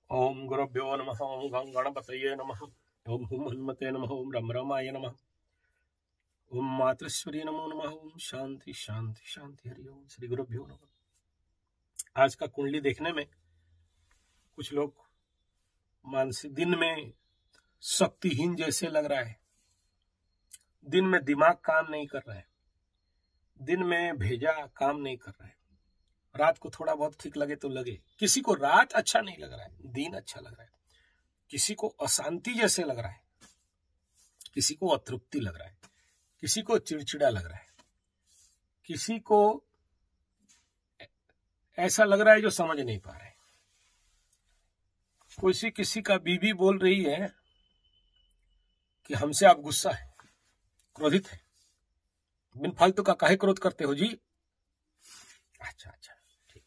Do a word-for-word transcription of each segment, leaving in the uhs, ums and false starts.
ओम गुरुभ्यो नमः। ओम गं गणपतये नमः। ओम हुम हनुमते नमः। ओम रम रमाय नमः। ओम मातृश्वरी नमो नमः। ओम शांति शांति शांति। हरि ओम। श्री गुरुभ्यो नमः। आज का कुंडली देखने में कुछ लोग मानसिक दिन में शक्तिहीन जैसे लग रहा है, दिन में दिमाग काम नहीं कर रहा है, दिन में भेजा काम नहीं कर रहा है, रात को थोड़ा बहुत ठीक लगे तो लगे। किसी को रात अच्छा नहीं लग रहा है, दिन अच्छा लग रहा है। किसी को अशांति जैसे लग रहा है, किसी को अतृप्ति लग रहा है, किसी को चिड़चिड़ा लग रहा है, किसी को ऐसा लग रहा है जो समझ नहीं पा रहे। कोई किसी का बीवी बोल रही है कि हमसे आप गुस्सा है, क्रोधित है, बिन फालतू का काहे क्रोध करते हो जी। अच्छा अच्छा ठीक।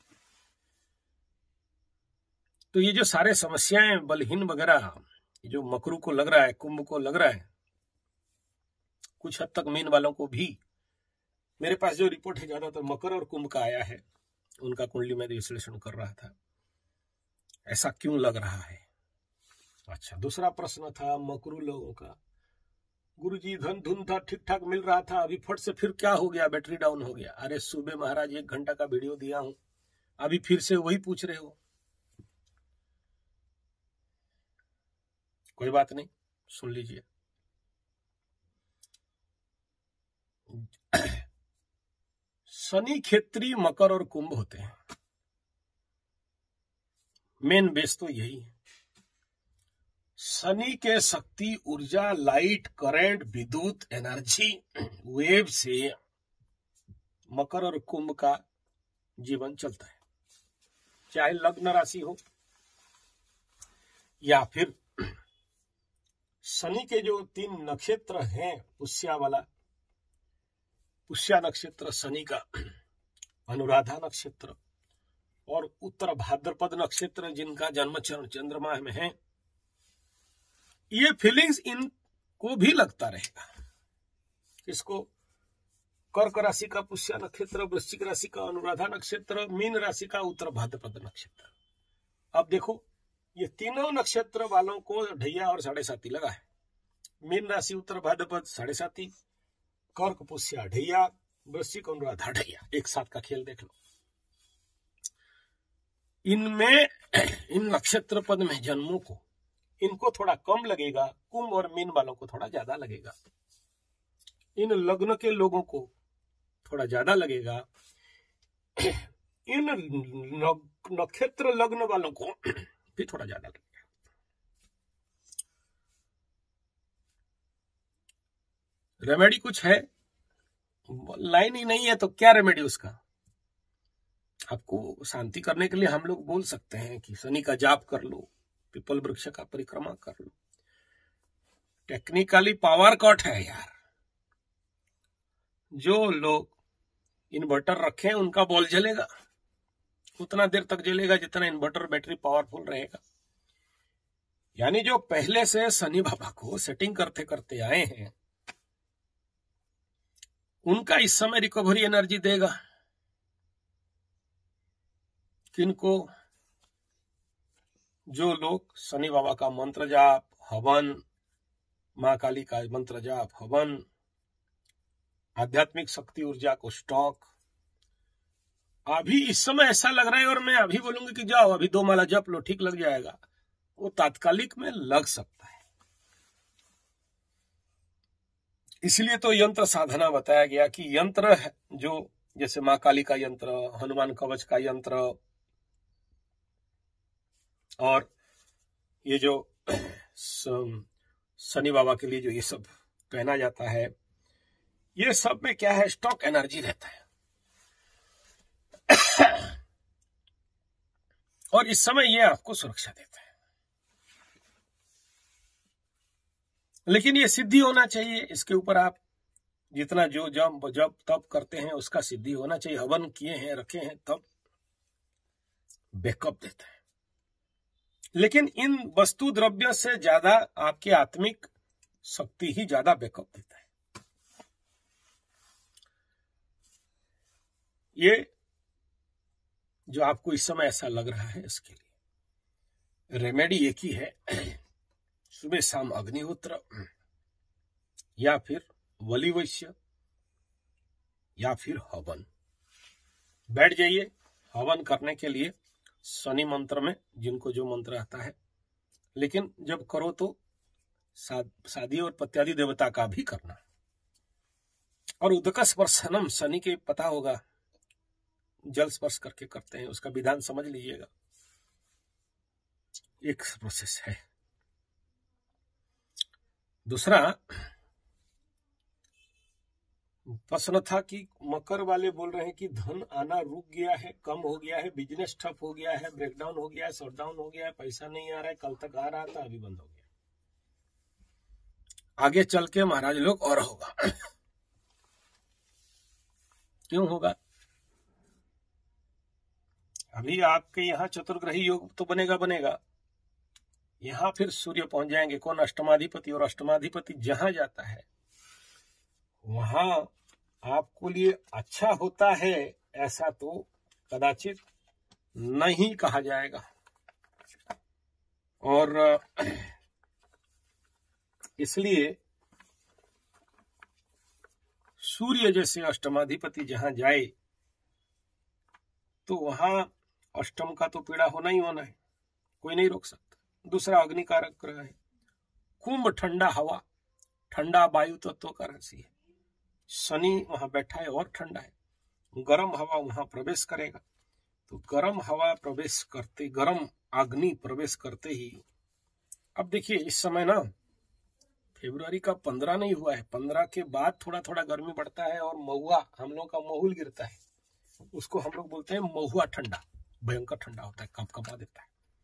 तो ये जो सारे समस्याएं बलहीन वगैरह जो मकरू को लग रहा है, कुंभ को लग रहा है, कुछ हद तक मीन वालों को भी। मेरे पास जो रिपोर्ट है ज्यादातर मकर और कुंभ का आया है, उनका कुंडली में विश्लेषण कर रहा था, ऐसा क्यों लग रहा है। अच्छा, दूसरा प्रश्न था मकरू लोगों का, गुरुजी धन धुन था, ठीक ठाक मिल रहा था, अभी फट से फिर क्या हो गया, बैटरी डाउन हो गया। अरे सुबह महाराज एक घंटा का वीडियो दिया हूं, अभी फिर से वही पूछ रहे हो। कोई बात नहीं, सुन लीजिए। शनि क्षेत्रीय मकर और कुंभ होते हैं, मेन बेस तो यही है। शनि के शक्ति, ऊर्जा, लाइट, करंट, विद्युत एनर्जी, वेव से मकर और कुंभ का जीवन चलता है। चाहे लग्न राशि हो या फिर शनि के जो तीन नक्षत्र हैं, पुष्या वाला, पुष्या नक्षत्र शनि का, अनुराधा नक्षत्र और उत्तर भाद्रपद नक्षत्र जिनका जन्म चंद्रमा में है, ये फीलिंग्स इनको भी लगता रहेगा। इसको कर्क राशि का पुष्या नक्षत्र, वृश्चिक राशि का अनुराधा नक्षत्र, मीन राशि का उत्तर भाद्रपद नक्षत्र। अब देखो, ये तीनों नक्षत्र वालों को ढैया और साढ़े साती लगा है। मीन राशि उत्तर भाद्रपद साढ़े साती, कर्क पुष्या ढैया, वृश्चिक अनुराधा ढैया, एक साथ का खेल देख लो। इनमें इन नक्षत्र पद में जन्मों को इनको थोड़ा कम लगेगा, कुंभ और मीन वालों को थोड़ा ज्यादा लगेगा। इन लग्न के लोगों को थोड़ा ज्यादा लगेगा, इन नक्षत्र लग्न वालों को भी थोड़ा ज्यादा लगेगा। रेमेडी कुछ है? लाइन ही नहीं है तो क्या रेमेडी उसका? आपको शांति करने के लिए हम लोग बोल सकते हैं कि शनि का जाप कर लो, पीपल वृक्ष का परिक्रमा कर लो। टेक्निकली पावर कट है यार। जो लोग इन्वर्टर रखे उनका बॉल जलेगा, उतना देर तक जलेगा जितना इन्वर्टर बैटरी पावरफुल रहेगा। यानी जो पहले से शनि बाबा को सेटिंग करते करते आए हैं, उनका इस समय रिकवरी एनर्जी देगा। किनको? जो लोग शनि बाबा का मंत्र जाप, हवन, मां काली का मंत्र जाप, हवन, आध्यात्मिक शक्ति ऊर्जा को स्टॉक, अभी इस समय ऐसा लग रहा है, और मैं अभी बोलूंगी कि जाओ अभी दो माला जप लो, ठीक लग जाएगा, वो तात्कालिक में लग सकता है। इसलिए तो यंत्र साधना बताया गया कि यंत्र जो, जैसे मां काली का यंत्र, हनुमान कवच का यंत्र, और ये जो शनि बाबा के लिए जो ये सब पहना जाता है, ये सब में क्या है, स्टॉक एनर्जी रहता है। और इस समय ये आपको सुरक्षा देता है। लेकिन ये सिद्धि होना चाहिए, इसके ऊपर आप जितना जो जब जब तब करते हैं उसका सिद्धि होना चाहिए। हवन किए हैं, रखे हैं, तब बैकअप देता है। लेकिन इन वस्तु द्रव्य से ज्यादा आपकी आत्मिक शक्ति ही ज्यादा बैकअप देता है। ये जो आपको इस समय ऐसा लग रहा है, इसके लिए रेमेडी एक ही है, सुबह शाम अग्निहोत्र या फिर वली वैश्य या फिर हवन। बैठ जाइए हवन करने के लिए शनि मंत्र में, जिनको जो मंत्र आता है, लेकिन जब करो तो सादी और पत्यादि देवता का भी करना। और उदक स्पर्शनम, शनि के पता होगा, जल स्पर्श करके करते हैं, उसका विधान समझ लीजिएगा। एक प्रोसेस है। दूसरा प्रश्न था कि मकर वाले बोल रहे हैं कि धन आना रुक गया है, कम हो गया है, बिजनेस ठप हो गया है, ब्रेकडाउन हो गया है, शटडाउन हो गया है, पैसा नहीं आ रहा है, कल तक आ रहा था अभी बंद हो गया, आगे चल के महाराज लोग और होगा। क्यों होगा? अभी आपके यहाँ चतुर्ग्रही योग तो बनेगा बनेगा, यहां फिर सूर्य पहुंच जाएंगे। कौन? अष्टमाधिपति। और अष्टमाधिपति जहां जाता है वहां आपको लिए अच्छा होता है, ऐसा तो कदाचित नहीं कहा जाएगा। और इसलिए सूर्य जैसे अष्टमाधिपति जहां जाए तो वहां अष्टम का तो पीड़ा होना ही होना है, कोई नहीं रोक सकता। दूसरा अग्नि कारक ग्रह है। कुंभ ठंडा हवा, ठंडा वायु तत्व का राशि है। शनि वहां बैठा है और ठंडा है, गर्म हवा वहां प्रवेश करेगा। तो गर्म हवा प्रवेश करते, गर्म अग्नि प्रवेश करते ही, अब देखिए इस समय ना फरवरी का पंद्रह नहीं हुआ है, पंद्रह के बाद थोड़ा थोड़ा गर्मी बढ़ता है और महुआ, हम लोग का महूल गिरता है, उसको हम लोग बोलते हैं महुआ ठंडा, भयंकर ठंडा होता है, कप कपा देता है।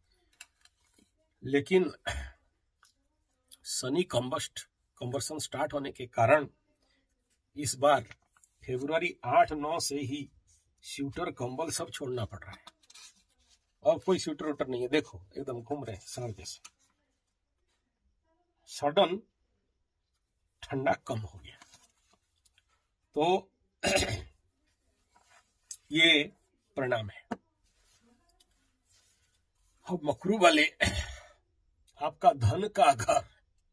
लेकिन शनि कंबस्ट कंबर्सन स्टार्ट होने के कारण इस बार फरवरी आठ नौ से ही स्वेटर कंबल सब छोड़ना पड़ रहा है। और कोई स्वेटर उटर नहीं है, देखो एकदम घूम रहे हैं सांड जैसे। सडन ठंडा कम हो गया। तो ये परिणाम है। अब मकरू वाले, आपका धन का घर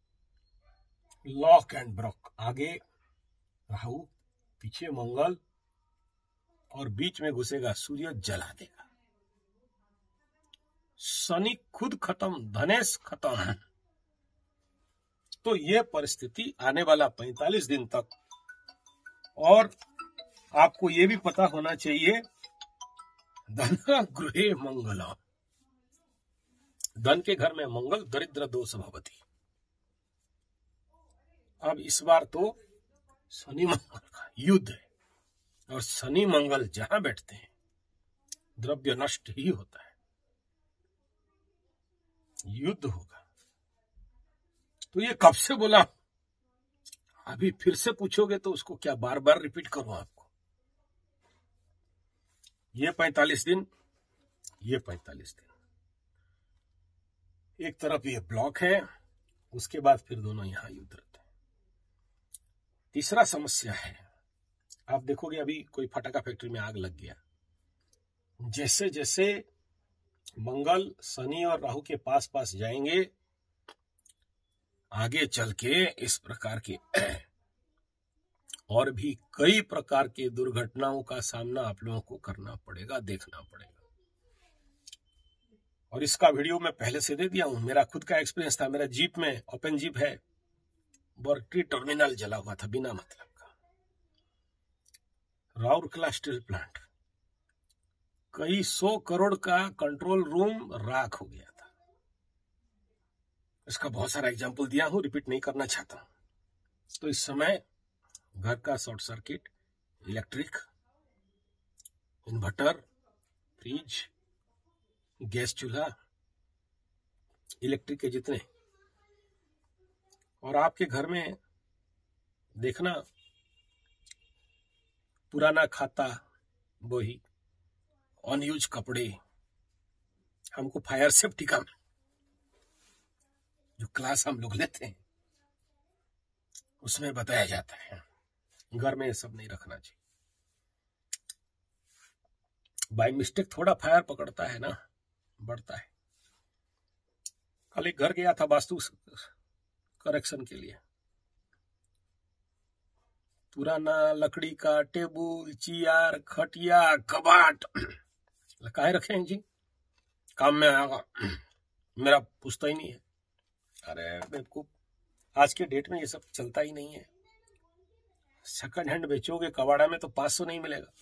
लॉक एंड ब्रॉक, आगे राहु, पीछे मंगल और बीच में घुसेगा सूर्य, जला देगा। शनि खुद खत्म, धनेश खत्म। तो ये परिस्थिति आने वाला पैंतालीस दिन तक। और आपको ये भी पता होना चाहिए, धन गृहे मंगल, धन के घर में मंगल, दरिद्र दोष भवति। अब इस बार तो शनि मंगल का युद्ध है, और शनि मंगल जहां बैठते हैं द्रव्य नष्ट ही होता है, युद्ध होगा। तो ये कब से बोला, अभी फिर से पूछोगे तो उसको क्या बार बार रिपीट करूं आपको। ये पैंतालीस दिन, ये पैंतालीस दिन, एक तरफ ये ब्लॉक है, उसके बाद फिर दोनों यहां युद्ध रहते हैं। तीसरा समस्या है, आप देखोगे अभी कोई फटाका फैक्ट्री में आग लग गया, जैसे जैसे मंगल शनि और राहु के पास पास जाएंगे, आगे चल के इस प्रकार के और भी कई प्रकार के दुर्घटनाओं का सामना आप लोगों को करना पड़ेगा, देखना पड़ेगा। और इसका वीडियो मैं पहले से दे दिया हूं, मेरा खुद का एक्सपीरियंस था। मेरा जीप में, ओपन जीप है, बर्टी टर्मिनल जला हुआ था बिना मतलब का। राउरकेला स्टील प्लांट, कई सौ करोड़ का कंट्रोल रूम राख हो गया था। इसका बहुत सारा एग्जाम्पल दिया हूं, रिपीट नहीं करना चाहता हूं। तो इस समय घर का short circuit, electric, inverter, fridge, gas चूल्हा, इलेक्ट्रिक के जितने, और आपके घर में देखना पुराना खाता, वही अनयूज कपड़े, हमको फायर सेफ्टी का जो क्लास हम लोग लेते हैं उसमें बताया जाता है, घर में ये सब नहीं रखना चाहिए। बाय मिस्टेक थोड़ा फायर पकड़ता है ना, बढ़ता है। कल एक घर गया था वास्तु करेक्शन के लिए, पुराना लकड़ी का टेबुल, चेयर, खटिया, कबाट काहे रखे हैं जी, काम में आएगा, मेरा पूछता ही नहीं है। अरे बेवकूफ, आज के डेट में ये सब चलता ही नहीं है। सेकंड हैंड बेचोगे कबाड़ा में तो पांच सौ नहीं मिलेगा,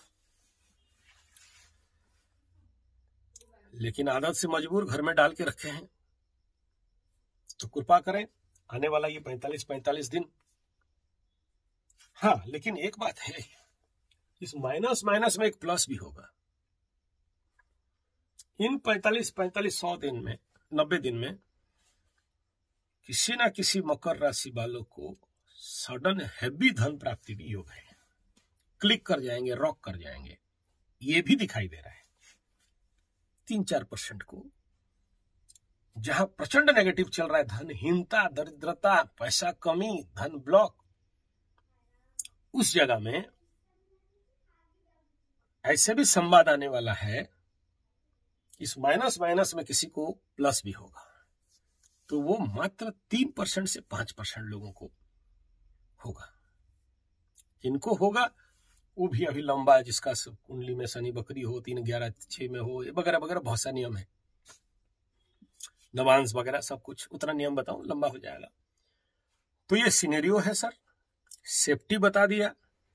लेकिन आदत से मजबूर घर में डाल के रखे हैं। तो कृपा करें, आने वाला ये पैंतालीस पैंतालीस दिन। हाँ, लेकिन एक बात है, इस माइनस माइनस में एक प्लस भी होगा। इन पैंतालीस पैंतालीस सौ दिन में, नब्बे दिन में किसी ना किसी मकर राशि वालों को सडन हैवी धन प्राप्ति भी योग है। क्लिक कर जाएंगे, रॉक कर जाएंगे, ये भी दिखाई दे रहा है। तीन चार परसेंट को जहां प्रचंड नेगेटिव चल रहा है, धनहीनता, दरिद्रता, पैसा कमी, धन ब्लॉक, उस जगह में ऐसे भी संवाद आने वाला है, इस माइनस माइनस में किसी को प्लस भी होगा। तो वो मात्र तीन परसेंट से पांच परसेंट लोगों को होगा। जिनको होगा वो भी अभी लंबा है, जिसका कुंडली में शनि बकरी हो, तीन ग्यारह छह में हो, वगैरह वगैरह बहुत सा नियम है, नवांश वगैरह सब कुछ, उतना नियम बताऊं लंबा हो जाएगा। तो ये सिनेरियो है सर, सेफ्टी बता दिया।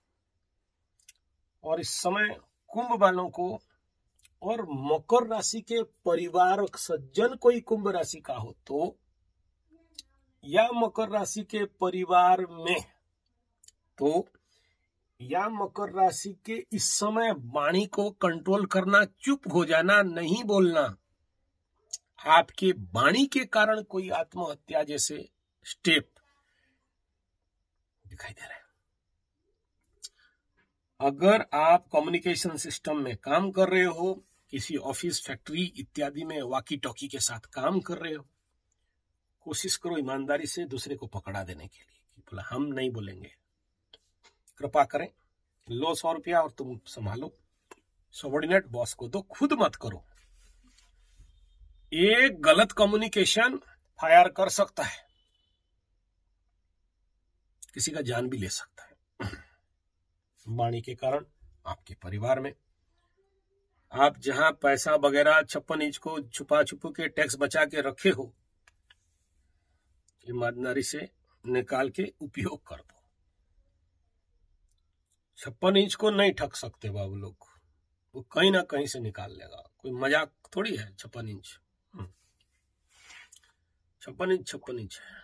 और इस समय कुंभ वालों को और मकर राशि के परिवार सज्जन कोई कुंभ राशि का हो तो, या मकर राशि के परिवार में तो, या मकर राशि के इस समय वाणी को कंट्रोल करना, चुप हो जाना, नहीं बोलना। आपके वाणी के कारण कोई आत्महत्या जैसे स्टेप दिखाई दे रहा है। अगर आप कम्युनिकेशन सिस्टम में काम कर रहे हो, किसी ऑफिस, फैक्ट्री इत्यादि में वॉकी टॉकी के साथ काम कर रहे हो, कोशिश करो ईमानदारी से दूसरे को पकड़ा देने के लिए कि बोला हम नहीं बोलेंगे, कृपा करें, लो सौ रुपया और तुम संभालो, सबॉर्डिनेट बॉस को दो, खुद मत करो। एक गलत कम्युनिकेशन फायर कर सकता है, किसी का जान भी ले सकता है। वाणी के कारण आपके परिवार में, आप जहां पैसा वगैरह छप्पन इंच को छुपा छुपू के टैक्स बचा के रखे हो, ईमानदारी से निकाल के उपयोग कर दो। छप्पन इंच को नहीं ठग सकते बाबू लोग, वो कहीं ना कहीं से निकाल लेगा, कोई मजाक थोड़ी है। छप्पन इंच छप्पन इंच छप्पन इंच है,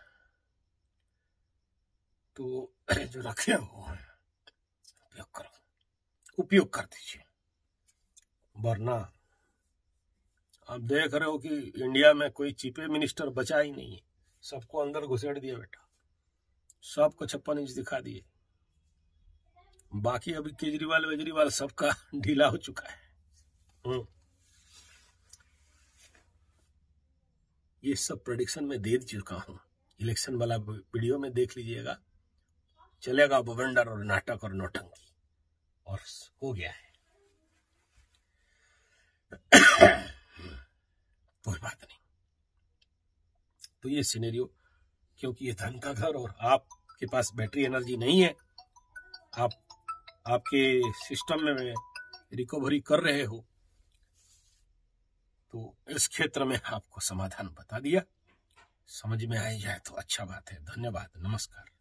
तो जो रखे हो उपयोग करो, उपयोग कर दीजिए। वरना आप देख रहे हो कि इंडिया में कोई चीफ मिनिस्टर बचा ही नहीं है, सबको अंदर घुसेड़ दिया बेटा, सबको छप्पन इंच दिखा दिए। बाकी अभी केजरीवाल वेजरीवाल सबका ढीला हो चुका है। ये सब प्रेडिक्शन में दे चुका हूं, इलेक्शन वाला वीडियो में देख लीजिएगा, चलेगा बवंडर और नाटक और नौटंकी, और हो गया है। कोई बात नहीं। तो ये सिनेरियो, क्योंकि ये धन का घर और आपके पास बैटरी एनर्जी नहीं है, आप आपके सिस्टम में रिकवरी कर रहे हो, तो इस क्षेत्र में आपको समाधान बता दिया। समझ में आ जाए तो अच्छा बात है। धन्यवाद, नमस्कार।